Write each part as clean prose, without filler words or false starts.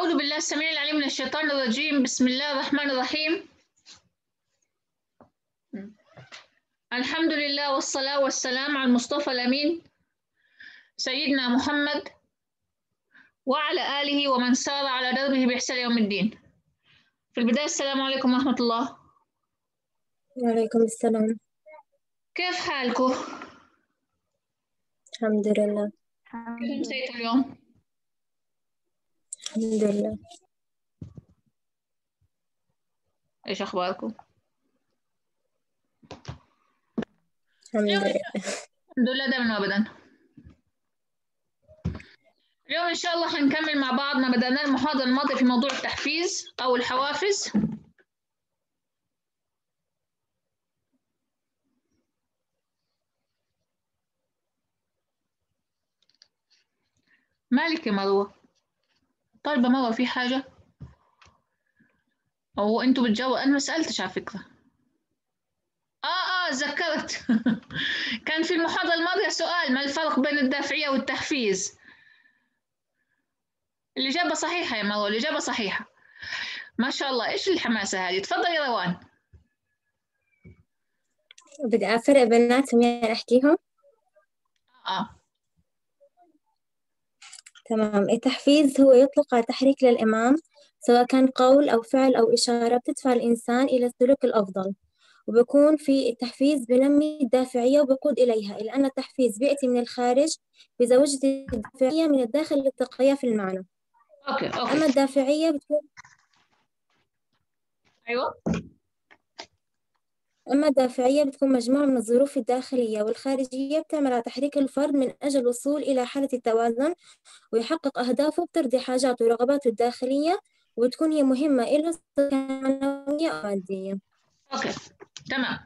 أعوذ بالله السميع العليم من الشيطان الرجيم. بسم الله الرحمن الرحيم. الحمد لله والصلاة والسلام على المصطفى الأمين سيدنا محمد وعلى آله ومن سار على دربه بإحسان يوم الدين. في البداية السلام عليكم ورحمة الله. وعليكم السلام. كيف حالكم؟ الحمد لله. كيف أمسيتوا اليوم؟ الحمد لله. إيش أخباركم؟ الحمد لله. الحمد لله دائما وأبدا. اليوم إن شاء الله حنكمل مع بعض ما بدأنا المحاضرة الماضية في موضوع التحفيز أو الحوافز. مالك يا مروة؟ طالبة مروة في حاجة؟ أو أنتوا بتجاوبوا؟ أنا ما سألتش على فكرة. ذكرت. كان في المحاضرة الماضية سؤال: ما الفرق بين الدافعية والتحفيز؟ الإجابة صحيحة يا مروة، الإجابة صحيحة. ما شاء الله، إيش الحماسة هذه؟ تفضل يا روان. بدي أفرق بيناتهم يعني أحكيهم؟ تمام. التحفيز هو يطلق على تحريك للإمام، سواء كان قول أو فعل أو إشارة بتدفع الإنسان إلى السلوك الأفضل، وبكون في التحفيز بنمي الدافعية وبقود إليها، إلا أن التحفيز بيأتي من الخارج بزوجة الدافعية من الداخل للتقوية في المعنى. أوكي. أما الدافعية بتكون أما الدافعية بتكون مجموعة من الظروف الداخلية والخارجية بتعمل على تحريك الفرد من أجل الوصول إلى حالة التوازن ويحقق أهدافه، بترضي حاجاته ورغباته الداخلية، وتكون هي مهمة إله سواء كانت معنوية أو مادية. أوكي تمام،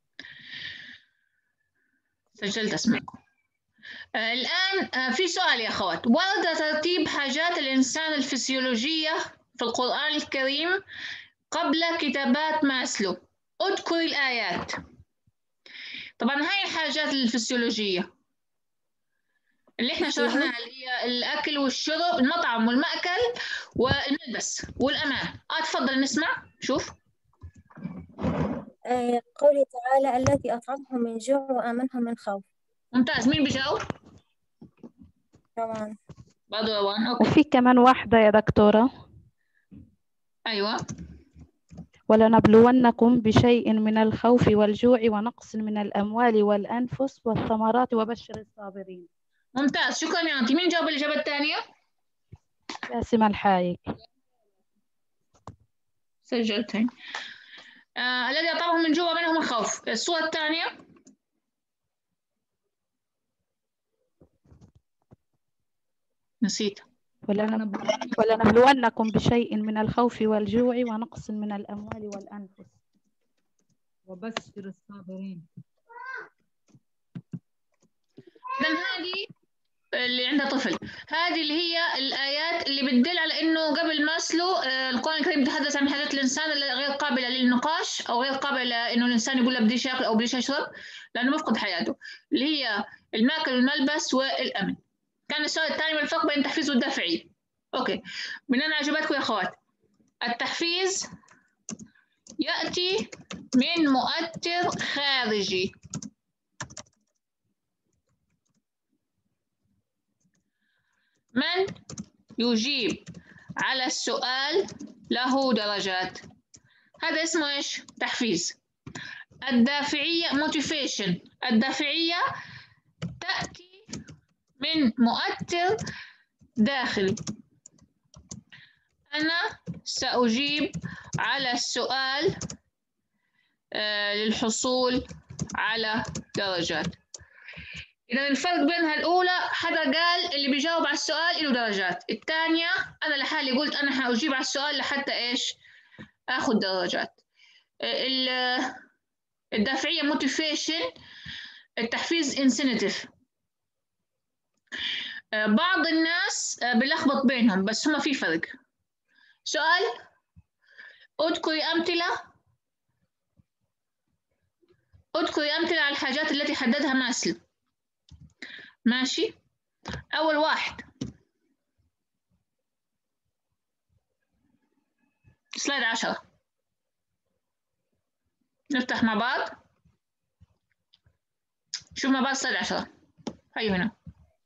سجلت اسمكم. الآن في سؤال يا أخوات: ورد ترتيب حاجات الإنسان الفسيولوجية في القرآن الكريم قبل كتابات ماسلو. اذكر الآيات. طبعا هاي الحاجات الفسيولوجية اللي احنا شرحناها، اللي هي الأكل والشرب، المطعم والمأكل والملبس والأمان. تفضل نسمع. شوف قوله تعالى: الذي أطعمهم من جوع وآمنهم من خوف. ممتاز. مين بيجاوب؟ روان. برضه روان. أوكي. وفي كمان واحدة يا دكتورة. أيوة. ولنبلونكم بشيء من الخوف والجوع ونقص من الأموال والأنفس والثمرات وبشر الصابرين. ممتاز، شكرا يا أنتي. مين جاوب الإجابة الثانية؟ باسم الحايك. سجلتين. الذي أطعمهم من جوع وآمنهم من خوف. الصورة الثانية. نسيت. ولنبلونكم بشيء من الخوف والجوع ونقص من الأموال والأنفس وبشر الصابرين. إذن هذه اللي عندها طفل، هذه اللي هي الآيات اللي بتدل على إنه قبل ماسلو القرآن الكريم يتحدث عن حاجات الإنسان غير قابلة للنقاش أو غير قابلة إنه الإنسان يقول له بديش ياكل أو بديش يشرب لأنه مفقد حياته، اللي هي الماكل والملبس والأمن. كان السؤال الثاني: ما الفرق بين التحفيز والدافعية؟ أوكي، بناء على إجاباتكم يا أخوات، التحفيز يأتي من مؤثر خارجي. من يجيب على السؤال له درجات، هذا اسمه إيش؟ تحفيز. الدافعية motivation، الدافعية تأتي من مؤثر داخلي. أنا سأجيب على السؤال للحصول على درجات. إذا الفرق بينها الأولى حدا قال اللي بيجاوب على السؤال له درجات، الثانية أنا لحالي قلت أنا حأجيب على السؤال لحتى إيش؟ آخذ درجات. الدافعية motivation، التحفيز incentive. بعض الناس بلخبط بينهم بس هما في فرق. سؤال: اذكري أمثلة على الحاجات التي حددها ماسلو. ماشي. أول واحد: سلايد 10. نفتح مع بعض، شوف مع بعض سلايد 10. هيو هنا.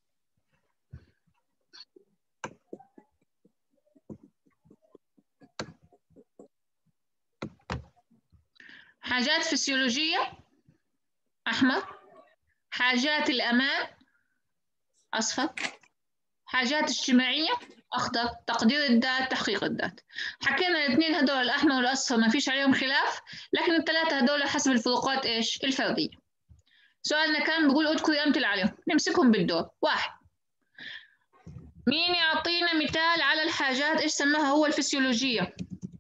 حاجات فسيولوجية أحمر، حاجات الأمان أصفر، حاجات اجتماعية أخضر، تقدير الذات تحقيق الذات. حكينا الاثنين هدول الأحمر والأصفر ما فيش عليهم خلاف، لكن الثلاثة هدول حسب الفروقات إيش الفردية. سؤالنا كان بيقول اذكري أمثلة عليهم، نمسكهم بالدور. 1. مين يعطينا مثال على الحاجات إيش سماها هو الفسيولوجية؟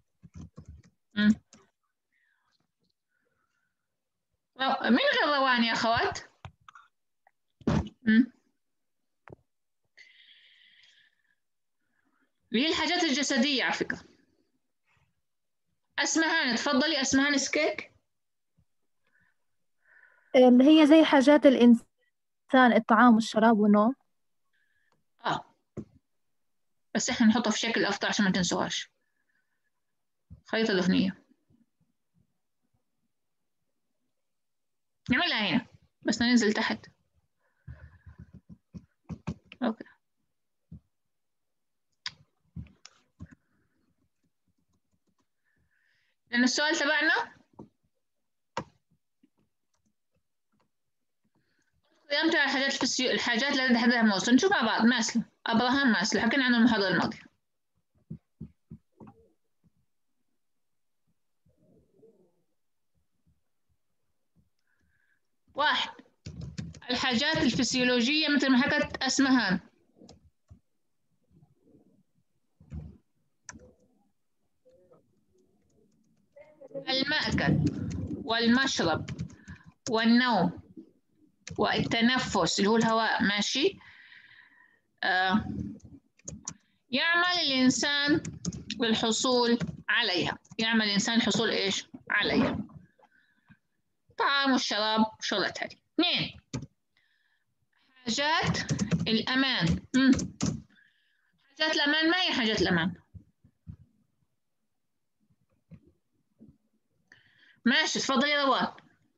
مين غير روان يا أخوات؟ هي الحاجات الجسدية على فكرة. أسمهان تفضلي. أسمهان سكيك. اللي هي زي حاجات الإنسان، الطعام والشراب والنوم. بس إحنا نحطها في شكل أفضل عشان ما تنسوهاش. خريطة ذهنية نعملها هنا، بس ننزل تحت. أوكي. لأن السؤال تبعنا قيمته على الحاجات اللي تحددها ماسلو. نشوف مع بعض. ماسلو، أبراهام ماسلو، حكينا عنه المحاضرة الماضية. واحد، الحاجات الفسيولوجية مثل ما حكت أسمهان. المأكل والمشرب والنوم والتنفس اللي هو الهواء، ماشي. يعمل الإنسان للحصول عليها. يعمل الإنسان الحصول إيش عليها؟ طعام والشراب وشغلات هذه. 2. حاجات الأمان. حاجات الأمان ما هي حاجات الأمان؟ ماشي، تفضلي يا روان.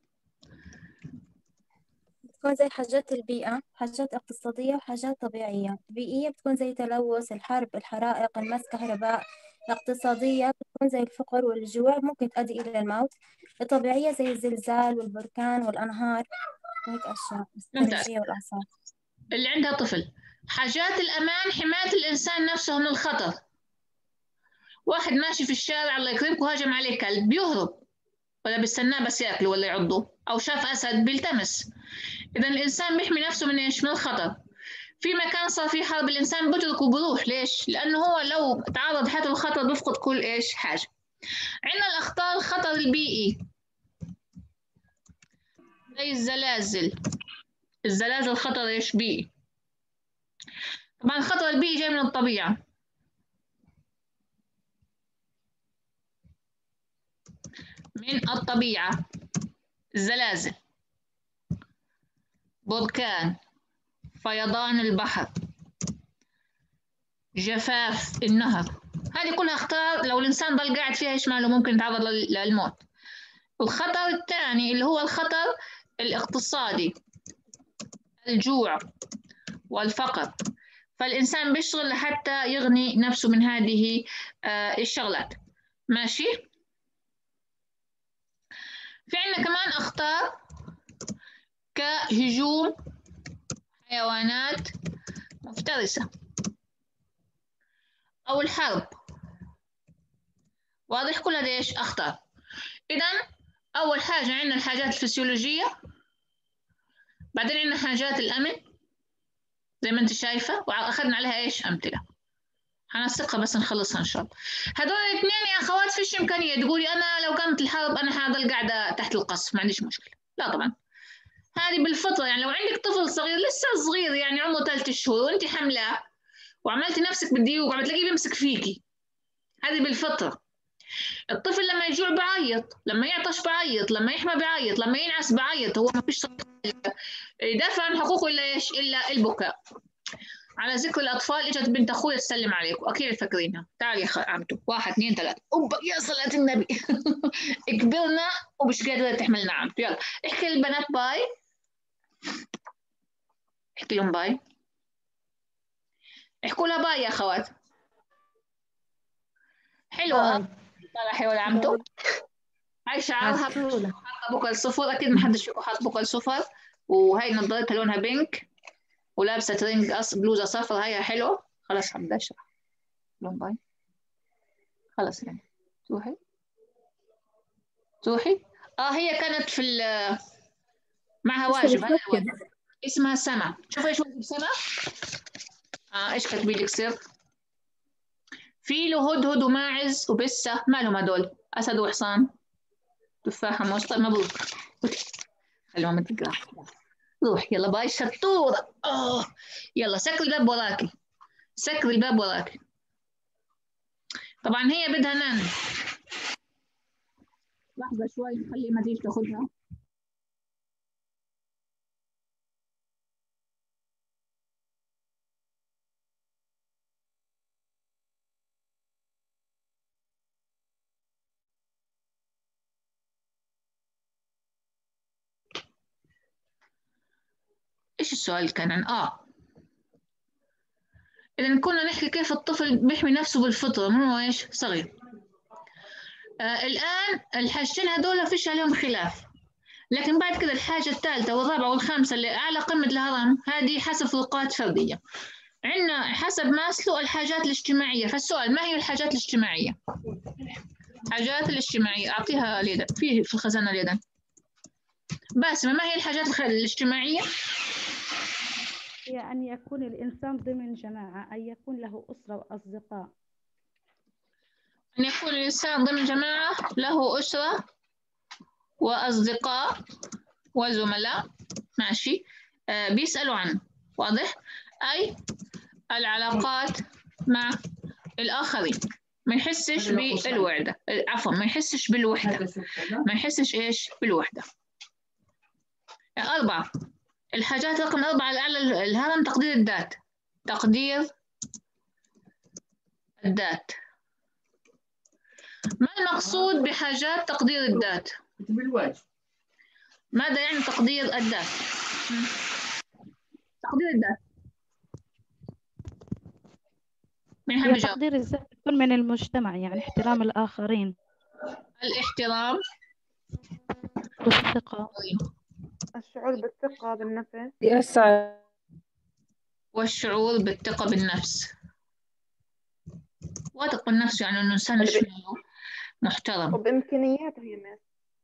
بتكون زي حاجات البيئة، حاجات اقتصادية وحاجات طبيعية. بيئية بتكون زي تلوث، الحرب، الحرائق، المس كهرباء. اقتصادية بتكون زي الفقر والجوع، ممكن تؤدي إلى الموت. الطبيعية زي الزلزال والبركان والأنهار وهيك أشياء. الثلوجية والأعصاب. اللي عندها طفل. حاجات الأمان حماية الإنسان نفسه من الخطر. واحد ماشي في الشارع الله يكرمك وهاجم عليه كلب، بيهرب ولا بيستناه بس ياكله ولا يعضه، أو شاف أسد بيلتمس. إذا الإنسان بيحمي نفسه من إيش؟ من الخطر. في مكان صار فيه حرب الإنسان بترك وبروح. ليش؟ لأنه هو لو تعرض حياته للخطر بيفقد كل إيش حاجة. عندنا الأخطار الخطر البيئي زي الزلازل. الزلازل خطر إيش؟ بيئي. طبعا الخطر البيئي جاي من الطبيعة. من الطبيعة، الزلازل، بركان، فيضان البحر، جفاف النهر. هذه كلها أخطار لو الإنسان ضل قاعد فيها إيش ماله ممكن يتعرض للموت. الخطر الثاني اللي هو الخطر الاقتصادي، الجوع والفقر. فالإنسان بيشتغل لحتى يغني نفسه من هذه الشغلات، ماشي. في عندنا كمان أخطار كهجوم حيوانات مفترسة أو الحرب. واضح؟ كل هذه إيش؟ أخطار. إذن أول حاجة عندنا الحاجات الفسيولوجية، بعدين عندنا حاجات الأمن زي ما أنت شايفة، وأخذنا عليها إيش؟ أمثلة. هنسقها بس نخلصها إن شاء الله. هدول الاثنين يا أخوات فيش إمكانية تقولي أنا لو كانت الحرب أنا حاضل قاعدة تحت القصف ما عنديش مشكلة. لا طبعا، هذه بالفطرة. يعني لو عندك طفل صغير لسه صغير يعني عمره 3 شهور وأنت حملاه وعملتي نفسك بديوك وعم تلاقيه بيمسك فيكي، هذه بالفطرة. الطفل لما يجوع بعيط، لما يعطش بعيط، لما يحمى بعيط، لما ينعس بعيط. هو ما فيش يدافع عن حقوقه إلا إيش؟ إلا البكاء. على ذكر الأطفال إجت بنت أخوي تسلم عليكم، أكيد فاكرينها. تعالي يا عمتو، 1 2 3 أوبا يا صلاة النبي. كبرنا ومش قادرة تحملنا عمتو. يلا احكي للبنات باي، احكي لهم باي، احكوا لها باي يا أخوات. حلوة. طلع حلوة عمتو. هاي شعرها حاطة بكل صفر، أكيد ما حدش فيكم حاط بكل صفر. وهي نظارتها لونها بينك ولابسة ترنج بلوزة صفرا، هي حلوة. خلاص حبدا اشرح لون باي. خلاص يعني تروحي. هي كانت في معها واجب هذا الواجب. اسمها سما. شوفي ايش واجب سما. ايش كاتبين لك سر؟ فيل وهدهد وماعز وبسة، مالهم هدول؟ أسد وحصان تفاحة موز. مبروك. خلوها ما تقرا. روح يلا باي شطورة. يلا سكر الباب وراكي، سكر الباب وراكي. طبعا هي بدها نان. لحظة شوي نخلي ما تيجي تاخذها. ايش السؤال كان عن إذا كنا نحكي كيف الطفل بيحمي نفسه بالفطرة من هو إيش صغير. الآن الحاجتين هذول فيش عليهم خلاف، لكن بعد كده الحاجة الثالثة والرابعة والخامسة اللي أعلى قمة الهرم هذه حسب فروقات فردية. عندنا حسب ماسلو الحاجات الاجتماعية. فالسؤال ما هي الحاجات الاجتماعية؟ الحاجات الاجتماعية أعطيها ليدا في الخزانة ليدا. باسمة ما هي الحاجات الاجتماعية؟ هي أن يكون الإنسان ضمن جماعة، أن يكون له أسرة وأصدقاء. أن يكون الإنسان ضمن جماعة له أسرة وأصدقاء وزملاء. ماشي. بيسألوا عنه. واضح؟ أي العلاقات مع الآخرين. ما يحسش بالوحدة، عفوا ما يحسش بالوحدة، ما يحسش إيش بالوحدة. 4 الحاجات رقم 4 على الهرم تقدير الذات. تقدير الذات. ما المقصود بحاجات تقدير الذات؟ ماذا يعني تقدير الذات؟ تقدير الذات هي تقدير الذات يكون من المجتمع، يعني احترام الآخرين، الاحترام والثقة، الشعور بالثقة بالنفس، والشعور بالثقة بالنفس. واثق من نفسه يعني إنه إنسان محترم وبإمكانياته هي مس.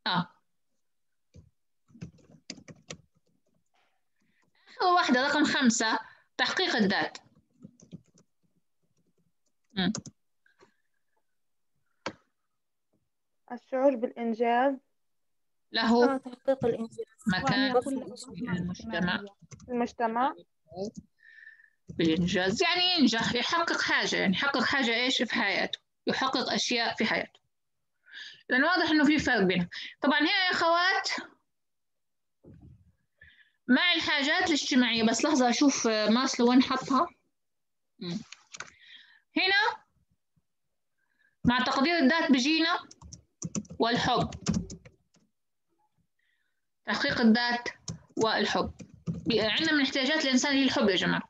آخر واحدة رقم 5 تحقيق الذات. الشعور بالإنجاز له تحقيق الإنجاز مكان في المجتمع بالإنجاز، يعني ينجح، يحقق حاجة، يعني يحقق حاجة إيش في حياته، يحقق أشياء في حياته. لأن واضح إنه في فرق بينهم. طبعا هنا يا أخوات مع الحاجات الاجتماعية، بس لحظة أشوف ماسلو وين حطها. هنا مع تقدير الذات بيجينا والحب. تحقيق الذات والحب. عندنا من احتياجات الإنسان هي الحب يا جماعة.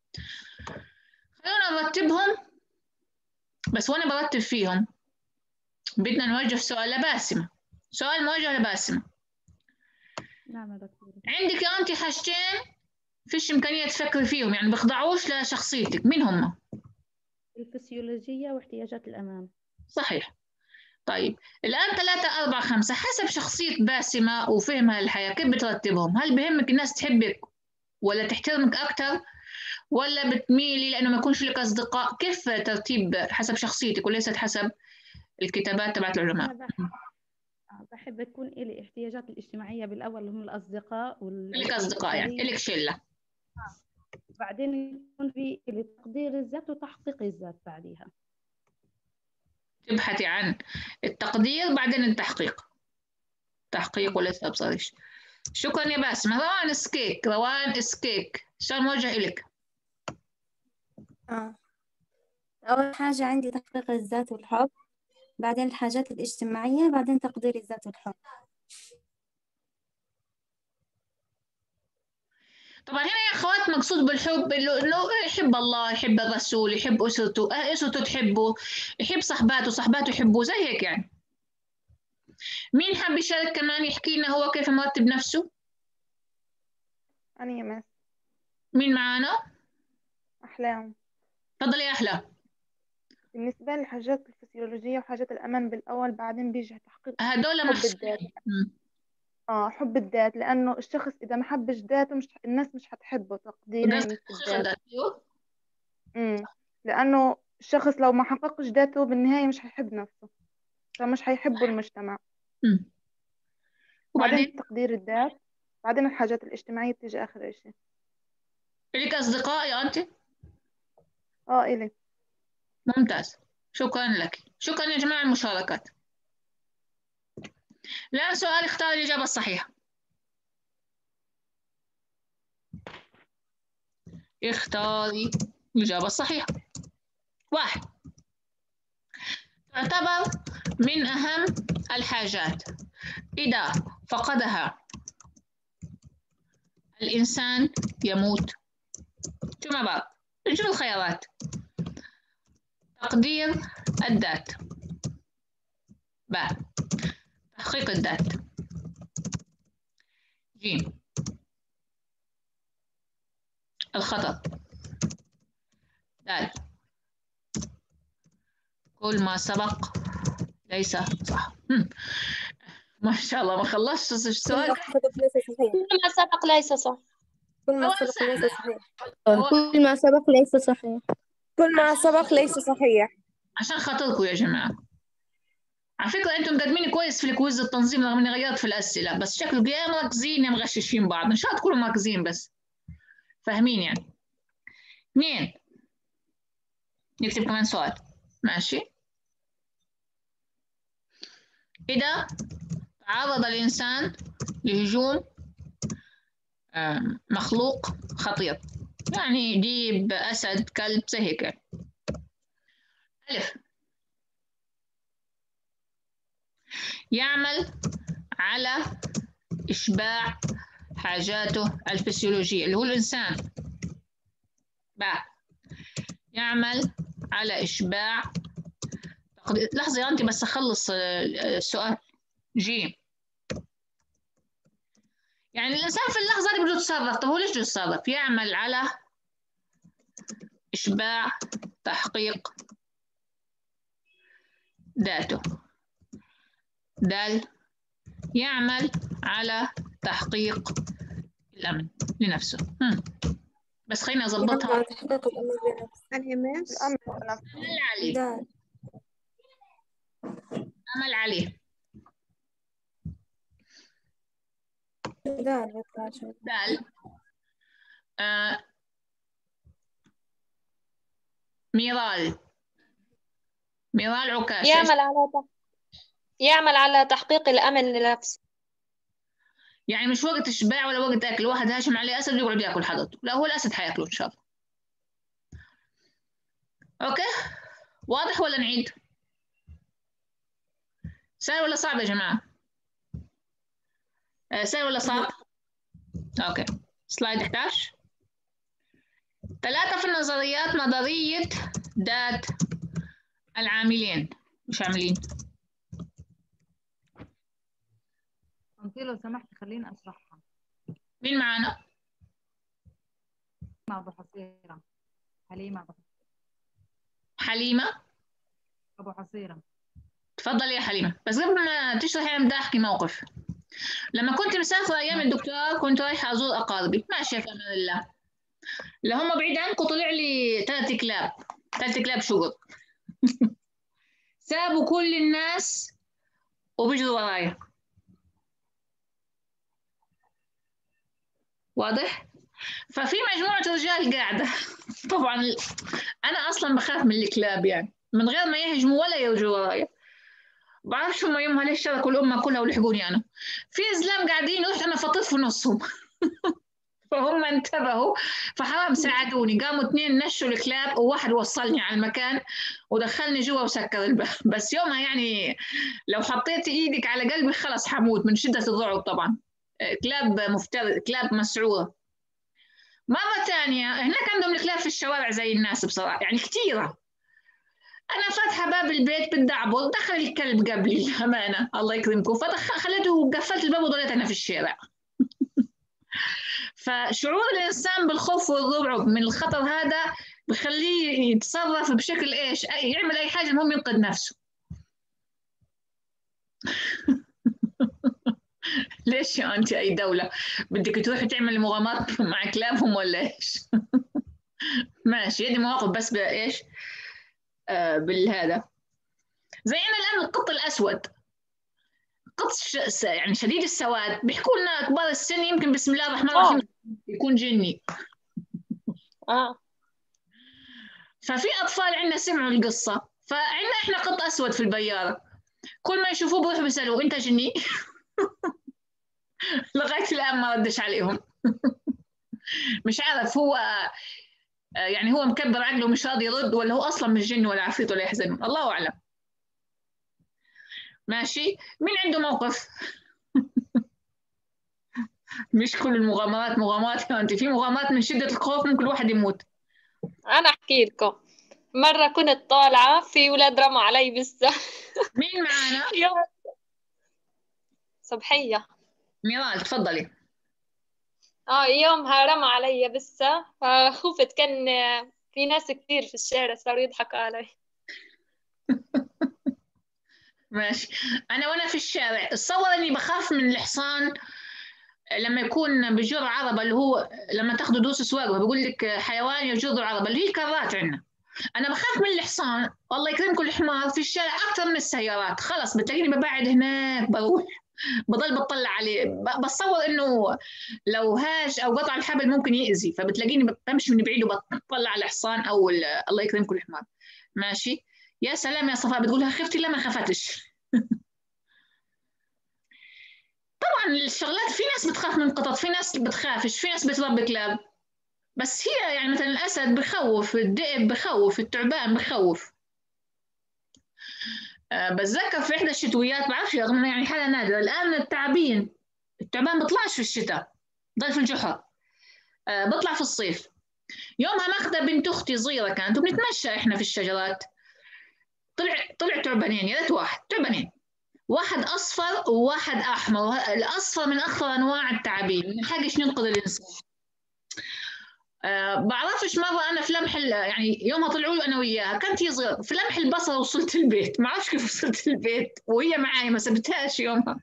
خلونا نرتبهم، بس وأنا برتب فيهم بدنا نوجه سؤال لباسمة. سؤال موجه لباسمة. نعم دكتورة. عندك أنت حاجتين فيش إمكانية تفكري فيهم، يعني بيخضعوش لشخصيتك. مين هم؟ الفسيولوجية واحتياجات الأمام. صحيح. طيب الآن 3 4 5 حسب شخصية باسمة وفهمها للحياة كيف بترتبهم؟ هل بهمك الناس تحبك ولا تحترمك أكتر، ولا بتميلي لأنه ما يكونش لك أصدقاء؟ كيف ترتيب حسب شخصيتك وليست حسب الكتابات تبعت العلماء؟ بحب يكون لي احتياجات الاجتماعية بالأول اللي هم الأصدقاء لك أصدقاء يعني لك شلة. بعدين يكون في تقدير الذات وتحقيق الذات بعدها. تبحثي عن التقدير بعدين التحقيق. تحقيق وليس أبصريش. شكرا يا باسمة. روان سكيك، روان سكيك، السؤال موجه إلك. أول حاجة عندي تحقيق الذات والحب، بعدين الحاجات الاجتماعية، بعدين تقدير الذات والحب. طبعا هنا يا اخوات مقصود بالحب انه يحب الله، يحب الرسول، يحب اسرته، اسرته تحبه، يحب صحباته يحبوه، زي هيك يعني. مين حاب يشارك كمان يحكي لنا هو كيف مرتب نفسه؟ أنا يا مس. مين معانا؟ أحلام. تفضلي يا أحلى. بالنسبة للحاجات الفسيولوجية وحاجات الأمان بالأول، بعدين بيجي تحقيق هدول حب محسوبين. الذات. حب الذات، لأنه الشخص إذا ما حبش ذاته الناس مش هتحبه تقديرا في الذات. لأنه الشخص لو ما حققش ذاته بالنهاية مش هيحب نفسه، فمش هيحبه المجتمع. وبعدين تقدير الذات، بعدين الحاجات الاجتماعية بتيجي آخر إشي. لك أصدقاء يا أنت؟ إلي. ممتاز، شكرا لك، شكرا يا جماعة المشاركات. الآن سؤال اختار الإجابة الصحيحة. اختاري الإجابة الصحيحة. 1. تعتبر من أهم الحاجات إذا فقدها الإنسان يموت. شو مع بعض نشوف الخيارات. تقدير الذات، ب. تحقيق الذات، ج. الخطأ، د. كل ما سبق ليس صح. ما شاء الله ما خلصت السؤال. كل ما سبق ليس صح. كل ما سبق ليس صحيح. كل ما سبق ليس صحيح. كل ما سبق ليس صحيح. عشان خاطركم يا جماعة. على فكرة أنتم مقدمين كويس في الكويز التنظيم رغم إني غيرت في الأسئلة، بس شكله يا مركزين يا مغششين بعض. إن شاء الله تكونوا مركزين بس فاهمين يعني. 2. نكتب كمان سؤال. ماشي. إذا تعرض الإنسان لهجوم مخلوق خطير، يعني ديب، أسد، كلب، زي هيك. ألف. يعمل على إشباع حاجاته الفسيولوجية اللي هو الإنسان. ب. يعمل على إشباع لحظة يا أنت بس أخلص السؤال. ج. يعني الإنسان في اللحظة دي بده يتصرف. طب هو ليش بده يتصرف؟ يعمل على إشباع تحقيق ذاته. د. يعمل على تحقيق الأمن لنفسه. بس خليني أضبطها. على تحقيق الأمن لنفسه. عمل عليه. عمل عليه. دال. ميرال عكاش. يعمل على تحقيق الأمن لنفسه. يعني مش وقت إشباع ولا وقت أكل. واحد هاشم عليه أسد يقعد ياكل حضرته، لا هو الأسد حياكله إن شاء الله. أوكي واضح ولا نعيد؟ سهل ولا صعب يا جماعة؟ سهل ولا صعب؟ أوكي. سلايد 11. 3 في النظريات نظرية ذات العاملين. مش عاملين. أنت لو سمحت خليني أشرحها. مين معانا؟ أبو حصيرة. حليمة أبو حصيرة. حليمة أبو حصيرة. تفضلي يا حليمة. بس قبل ما تشرحي أنا بدي أحكي موقف. لما كنت مسافرة أيام الدكتوراه كنت رايحة أزور أقاربي، ماشية في أمان الله. لهم بعيد عنكم طلع لي 3 كلاب، 3 كلاب شقق. سابوا كل الناس وبيجروا ورايا. واضح؟ ففي مجموعة رجال قاعدة. طبعا أنا أصلا بخاف من الكلاب، يعني من غير ما يهجموا ولا يرجوا ورايا. بعرفش هم يومها ليش شركوا الأمة كلها ولحقوني أنا. في زلام قاعدين رحت أنا فطيت في نصهم. فهم انتبهوا، فحرام ساعدوني، قاموا 2 نشوا الكلاب وواحد وصلني على المكان ودخلني جوا وسكر الباب. بس يومها يعني لو حطيت ايدك على قلبي خلص حموت من شدة الرعب طبعا. كلاب مفترس، كلاب مسعورة. مرة ثانية هناك عندهم الكلاب في الشوارع زي الناس بصراحة، يعني كثيرة. أنا فاتحة باب البيت بدي أعبر، دخل الكلب قبلي أمانة الله يكرمكم، خليته وقفلت الباب وضليت أنا في الشارع. فشعور الإنسان بالخوف والرعب من الخطر هذا بخليه يتصرف بشكل إيش، يعمل أي حاجة المهم ينقذ نفسه. ليش يا أنت أي دولة بدك تروحي تعملي مغامرات مع كلابهم ولا إيش؟ ماشي، هذه مواقف بس بإيش بالهذا. زي أنا الآن القط الأسود، قط يعني شديد السواد، بيحكوا لنا كبار السن يمكن بسم الله الرحمن الرحيم يكون جني. ففي أطفال عندنا سمعوا القصة، فعندنا إحنا قط أسود في البيارة، كل ما يشوفوه بيروحوا بيسألوا أنت جني؟ لغاية الآن ما ردش عليهم. مش عارف هو يعني هو مكبر عقله مش راضي يرد، ولا هو أصلا مش جن ولا عفريت ولا يحزن، الله أعلم. ماشي، مين عنده موقف؟ مش كل المغامرات مغامرات، أنت في مغامرات من شدة الخوف ممكن الواحد يموت. أنا أحكي لكم. مرة كنت طالعة في ولاد رموا علي بسة. مين معانا؟ صبحية. ميرال تفضلي. يومها رمى علي بسة، فخفت، كان في ناس كتير في الشارع صاروا يضحكوا علي. ماشي، أنا في الشارع اتصور إني بخاف من الحصان لما يكون بجر عربة، اللي هو لما تاخذوا دوس سواقه بيقول لك حيوان يجر عربة اللي هي الكرات عندنا. أنا بخاف من الحصان، والله يكرمكم الحمار في الشارع أكثر من السيارات، خلص بتلاقيني ببعد هناك بروح بضل بطلع عليه، بتصور إنه لو هاج أو قطع الحبل ممكن يأذي، فبتلاقيني بمشي من بعيد وبطلع على الحصان أو الله يكرمكم الحمار. ماشي، يا سلام يا صفاء بتقولها خفتي؟ لا ما خفتش. طبعا الشغلات في ناس بتخاف من قطط، في ناس بتخافش، في ناس بتربي كلاب، بس هي يعني مثلا الأسد بخوف، الذئب بخوف، الثعبان بخوف. بتذكر في إحدى الشتويات، بعرفش رغم إنه يعني حالة نادرة الآن، الثعبان بيطلعش في الشتاء، ضل في الجحر، بطلع في الصيف. يومها ماخذة بنت أختي صغيرة كانت وبنتمشى إحنا في الشجرات، طلع ثعبانين، يا ريت واحد، ثعبانين، واحد أصفر وواحد أحمر، الأصفر من أخطر أنواع التعابين، ما نلحقش ننقذ الإنسان. بعرفش مرة أنا في لمح يعني يومها طلعوا له أنا وياها، كانت هي صغيرة، في لمح البصر وصلت البيت، ما أعرفش كيف وصلت البيت وهي معي ما سبتهاش يومها.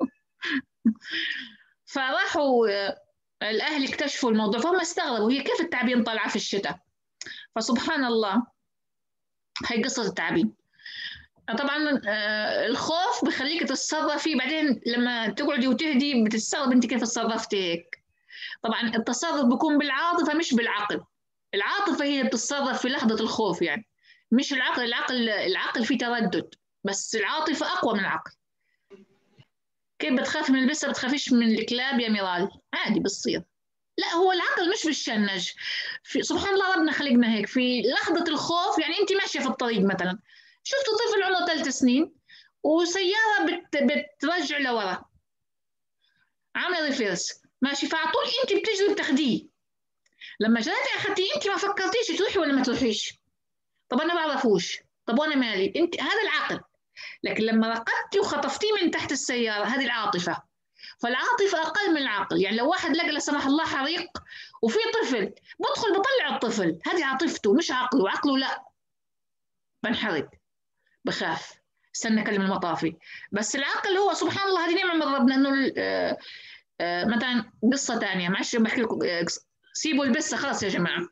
فراحوا الأهل اكتشفوا الموضوع، فهم استغربوا هي كيف التعابين طالعة في الشتاء. فسبحان الله، هي قصة التعابين. طبعا الخوف بخليك تتصرفي، بعدين لما تقعدي وتهدي بتستغرب انت كيف تصرفتي هيك. طبعا التصرف بيكون بالعاطفة مش بالعقل، العاطفة هي بتتصرف في لحظة الخوف يعني، مش العقل. العقل فيه تردد، بس العاطفة أقوى من العقل. كيف بتخافي من البسة بتخافيش من الكلاب يا ميرال؟ عادي بتصير. لا هو العقل مش بالشنج، سبحان الله ربنا خلقنا هيك في لحظة الخوف. يعني أنت ماشية في الطريق مثلا، شفت طفل عمره 3 سنين وسيارة بترجع لورا عاملة ريفيرس ماشي، فعلى طول أنت بتجري بتاخديه، لما جريتي أخذتيه أنت ما فكرتيش تروحي ولا ما تروحيش، طب أنا ما بعرفوش، طب وأنا مالي، أنت هذا العقل. لكن لما رقدتي وخطفتيه من تحت السيارة هذه العاطفة. فالعاطفة أقل من العقل. يعني لو واحد لقى لا سمح الله حريق وفي طفل بدخل بطلع الطفل، هذه عاطفته مش عقله. عقله لا، بنحرق بخاف استنى أكلم المطافي. بس العقل هو سبحان الله هذه نعمة من ربنا، إنه مثلا قصة ثانية معلش بحكي لكم، سيبوا البسة خلاص يا جماعة.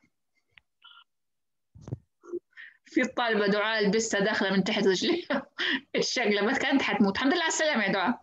في الطالبة دعاء البسة داخلة من تحت رجليها اتشقلبت كانت حتموت. الحمد لله على السلامة يا دعاء.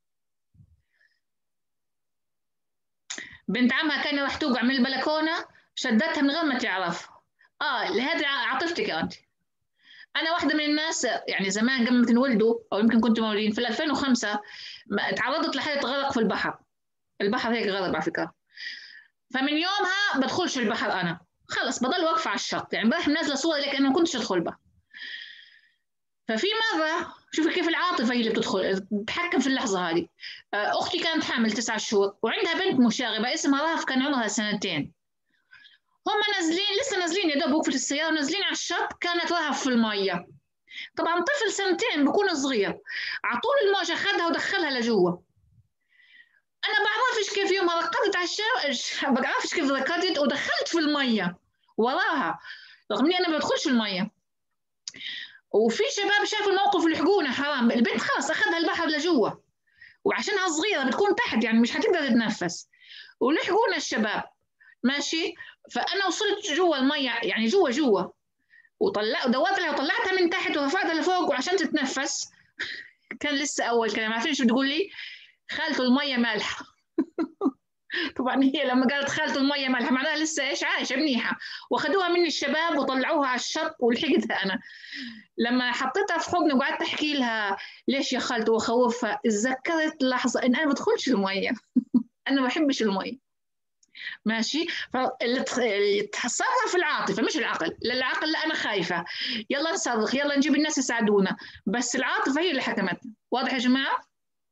بنت عمها كان راح توقع من البلكونة شدتها من غير ما تعرف. لهذه عاطفتك أنت. أنا واحدة من الناس يعني زمان قبل ما تنولدوا أو يمكن كنتوا مولودين في 2005 تعرضت لحالة غرق في البحر. البحر هيك غرق على فكرة. فمن يومها بدخلش البحر أنا، خلص بضل واقفة على الشط، يعني امبارح منزلة صورة لك أنا ما كنتش أدخل البحر. ففي مرة شوفي كيف العاطفة هي اللي بتتحكم في اللحظة هذه. أختي كانت حامل 9 شهور وعندها بنت مشاغبة اسمها رهف كان عمرها 2 هم نازلين لسه نازلين يا دوب وقفت السيارة ونازلين على الشط، كانت رهف في المية. طبعا طفل 2 بيكون صغير، على طول الموج أخذها ودخلها لجوا. أنا بعرفش كيف يومها ركضت على الشارع، بعرفش كيف ركضت ودخلت في المية وراها، رغم إني أنا ما بدخلش المية. وفي شباب شافوا الموقف ولحقونا، حرام البنت خلاص أخذها البحر لجوا، وعشانها صغيرة بتكون تحت يعني مش هتقدر تتنفس، ولحقونا الشباب ماشي. فأنا وصلت جوا المية يعني جوا ودورت لها وطلعتها من تحت ورفعتها لفوق وعشان تتنفس. كان لسه أول كلام، عارفين شو بتقول لي؟ خالته المية مالحة. طبعا هي لما قالت خالته المية مالحة معناها لسه إيش عايشة منيحة، وأخذوها مني الشباب وطلعوها على الشط ولحقتها أنا. لما حطيتها في حضني وقعدت أحكي لها ليش يا خالته وأخوفها، تذكرت لحظة إن أنا ما بدخلش المية. أنا ما بحبش المية ماشي. فاللي تصرف العاطفة مش العقل، العقل لا أنا خايفة يلا نصرخ يلا نجيب الناس يساعدونا، بس العاطفة هي اللي حكمتنا. واضح يا جماعة؟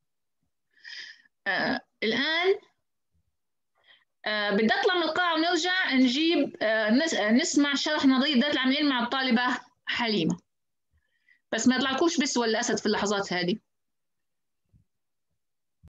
الآن بدي أطلع من القاعة ونرجع نجيب نسمع شرح نظرية ذات العاملين مع الطالبة حليمة، بس ما يطلعكوش بس ولا أسد في اللحظات هذه.